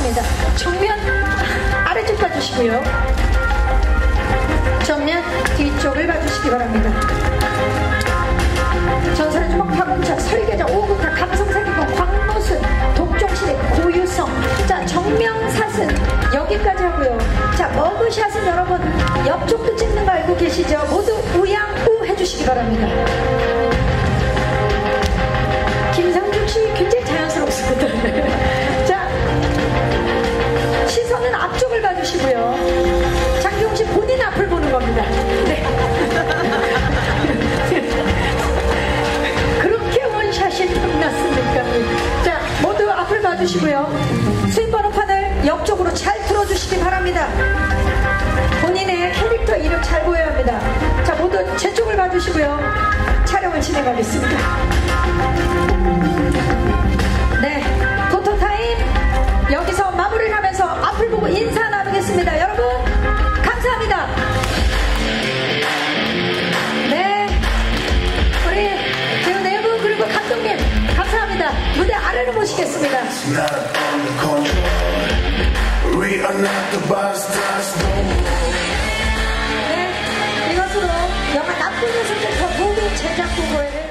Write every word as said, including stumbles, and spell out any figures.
바랍니다. 정면 아래쪽 봐주시고요. 정면 뒤쪽을 봐주시기 바랍니다. 전설의 주먹 파공차 설계자 오구타 감성사기공 광노순 독종시대 고유성. 자, 정명사슬 여기까지 하고요. 자, 머그샷은 여러분 옆쪽도 찍는 거 알고 계시죠? 모두 우양우 해주시기 바랍니다. 김상중씨 굉장히 자연스럽습니다. 자, 시선은 앞쪽을 봐주시고요. 장기홍씨 본인 앞을 보는 겁니다. 네. 그렇게 원샷이 끝났습니까? 자, 모두 앞을 봐주시고요. 수입번호판을 옆쪽으로 잘 틀어주시기 바랍니다. 본인의 캐릭터 이름 잘 보여야 합니다. 자, 모두 제 쪽을 봐주시고요. 촬영을 진행하겠습니다. 네, 포토타임 여기서 마무리를 하면서 앞을 보고 인사 나누겠습니다. 여러분 감사합니다. 네, 우리 배우 네 분 그리고 감독님 감사합니다. 무대 아래로 모시겠습니다. 네, 이것으로 영화 나쁜 녀석부터 모두 제작 보고회를